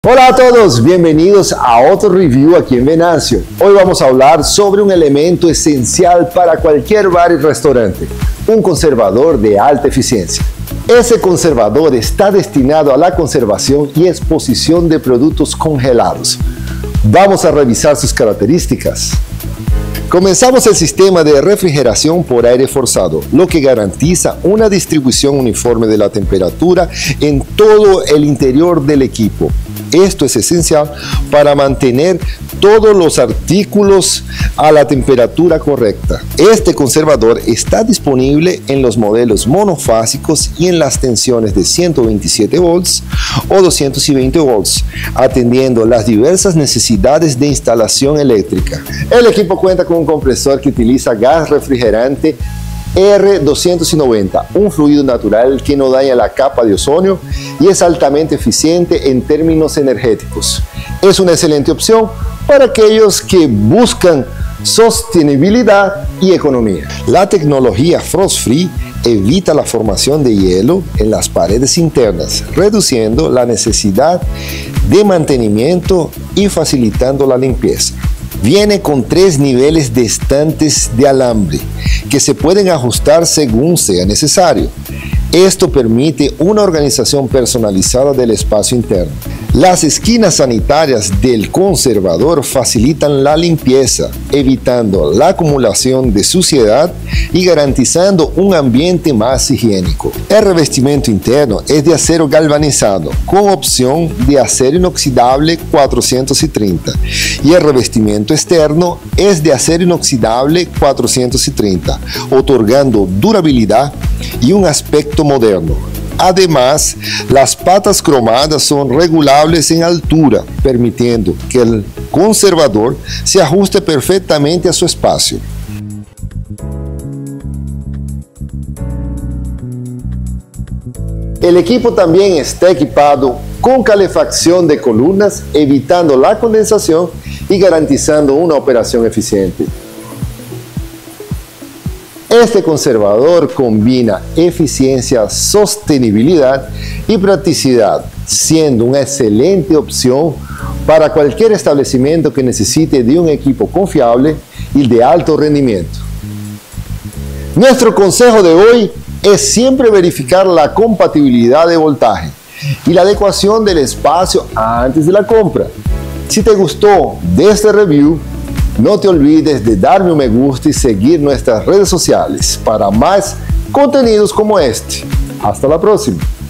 Hola a todos, bienvenidos a otro review aquí en Venancio. Hoy vamos a hablar sobre un elemento esencial para cualquier bar y restaurante, un conservador de alta eficiencia. Ese conservador está destinado a la conservación y exposición de productos congelados. Vamos a revisar sus características. Comenzamos el sistema de refrigeración por aire forzado, lo que garantiza una distribución uniforme de la temperatura en todo el interior del equipo. Esto es esencial para mantener todos los artículos a la temperatura correcta. Este conservador está disponible en los modelos monofásicos y en las tensiones de 127 volts o 220 volts, atendiendo las diversas necesidades de instalación eléctrica. El equipo cuenta con un compresor que utiliza gas refrigerante R290, un fluido natural que no daña la capa de ozono y es altamente eficiente en términos energéticos. Es una excelente opción para aquellos que buscan sostenibilidad y economía. La tecnología Frost Free evita la formación de hielo en las paredes internas, reduciendo la necesidad de mantenimiento y facilitando la limpieza. Viene con 3 niveles de estantes de alambre que se pueden ajustar según sea necesario. Esto permite una organización personalizada del espacio interno. Las esquinas sanitarias del conservador facilitan la limpieza, evitando la acumulación de suciedad y garantizando un ambiente más higiénico. El revestimiento interno es de acero galvanizado con opción de acero inoxidable 430 y el revestimiento externo es de acero inoxidable 430, otorgando durabilidad y un aspecto moderno. Además, las patas cromadas son regulables en altura, permitiendo que el conservador se ajuste perfectamente a su espacio. El equipo también está equipado con calefacción de columnas, evitando la condensación y garantizando una operación eficiente. Este conservador combina eficiencia, sostenibilidad y practicidad, siendo una excelente opción para cualquier establecimiento que necesite de un equipo confiable y de alto rendimiento. Nuestro consejo de hoy es siempre verificar la compatibilidad de voltaje y la adecuación del espacio antes de la compra. Si te gustó de este review, no te olvides de darme un me gusta y seguir nuestras redes sociales para más contenidos como este. Hasta la próxima.